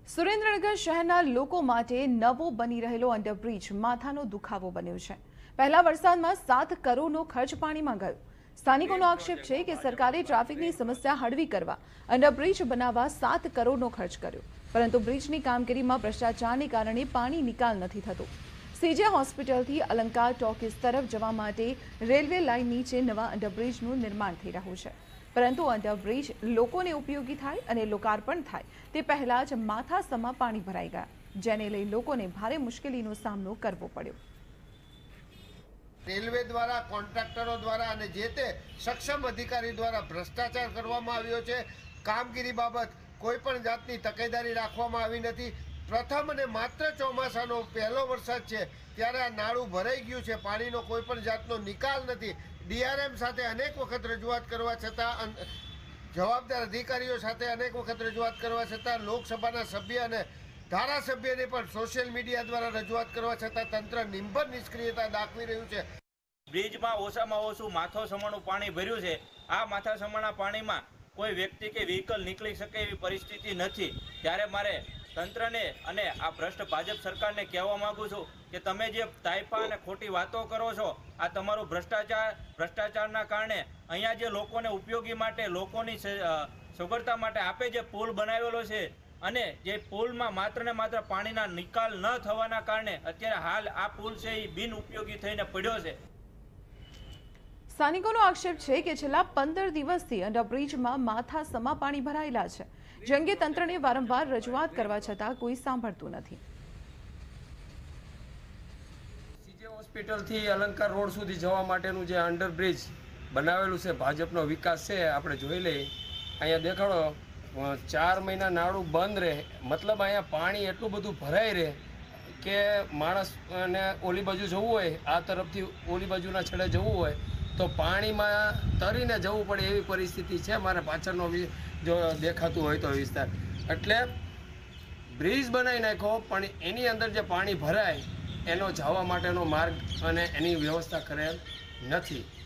સુરેન્દ્રનગર શહેરના લોકો માટે નવો બની રહેલો અંડરબ્રિજ માથાનો દુખાવો બન્યો છે। પહેલા વરસાદમાં 7 કરોડનો ખર્ચ પાણીમાં ગયો। સ્થાનિકોનો આક્ષેપ છે કે સરકારે ટ્રાફિકની સમસ્યા હળવી કરવા અંડરબ્રિજ બનાવવા 7 કરોડનો ખર્ચ કર્યો, પરંતુ બ્રિજની કામગીરીમાં ભ્રષ્ટાચારને કારણે પાણી નિકાલ નથી થતો। સીજે હોસ્પિટલથી અલંકાર ટોકીઝ તરફ જવા માટે રેલવે લાઇન નીચે નવા અંડરબ્રિજનું નિર્માણ થઈ રહ્યું છે, પરંતુ અંડરબ્રિજ લોકોને ઉપયોગી થાય અને લોકાર્પણ થાય તે પહેલા જ માથાસમા પાણી ભરાઈ ગયા, જેને લઈ લોકોને ભારે મુશ્કેલીનો સામનો કરવો પડ્યો। રેલવે द्वारा કોન્ટ્રાક્ટરો દ્વારા અને જે તે સક્ષમ અધિકારી દ્વારા ભ્રષ્ટાચાર કરવામાં આવ્યો છે। કામગીરી બાબત કોઈ પણ જાતની તકેદારી રાખવામાં આવી નથી। પ્રથમ અને માત્ર ચોમાસાનો પહેલો વરસાદ છે ત્યારે આ નાળું ભરાઈ ગયું છે, પાણીનો કોઈ પણ જાતનો નિકાલ નથી। ડીઆરએમ સાથે અનેક વખત રજૂઆત કરવા છતાં, જવાબદાર અધિકારીઓ સાથે અનેક વખત રજૂઆત કરવા છતાં, લોકસભાના સભ્ય અને ધારાસભ્યને પણ સોશિયલ મીડિયા દ્વારા રજૂઆત કરવા છતાં તંત્ર નિંબર નિષ્ક્રિયતા દાખવી રહ્યું છે। બ્રિજમાં ઓછામાં ઓછું માથાસમાનું પાણી ભર્યું છે। આ માથાસમાના પાણીમાં કોઈ વ્યક્તિ કે વ્હીકલ નીકળી શકે એવી પરિસ્થિતિ નથી। ત્યારે મારે તંત્રને અને આ ભ્રષ્ટ ભાજપ સરકારને કહેવા માંગુ છું કે તમે જે તાઇફા અને ખોટી વાતો કરો છો, આ તમારું ભ્રષ્ટાચારના કારણે અહીંયા જે લોકોને ઉપયોગી માટે, લોકોની સગવડતા માટે આપે જે પુલ બનાવેલો છે અને જે પુલમાં માત્ર ને માત્ર પાણીના નિકાલ ન થવાના કારણે અત્યારે હાલ આ પુલ છે એ બિન ઉપયોગી થઈને પડ્યો છે। સ્થાનિકોનો આક્ષેપ છે કે છેલ્લા 15 દિવસથી અંડરબ્રિજમાં માથાસમા પાણી ભરાયેલા છે, જે અંગે તંત્રને વારંવાર રજૂઆત કરવા છતાં કોઈ સાંભળતું નથી। સીજે હોસ્પિટલથી અલંકાર રોડ સુધી જવા માટેનું જે અંડરબ્રિજ બનાવેલું છે, ભાજપનો વિકાસ છે, આપણે જોઈ લઈએ। અહીંયા દેખાડો 4 મહિના નાળું બંધ રહે, મતલબ અહીંયા પાણી એટલું બધું ભરાઈ રહે કે માણસને ઓલી બાજુ જવું હોય, આ તરફથી ઓલી બાજુના છેડે જવું હોય તો પાણીમાં તરીને જવું પડે એવી પરિસ્થિતિ છે। મારે પાછળનો જો દેખાતું હોય તો વિસ્તાર, એટલે બ્રિજ બનાવી નાખ્યો પણ એની અંદર જે પાણી ભરાય એનો જવા માટેનો માર્ગ અને એની વ્યવસ્થા કરેલ નથી।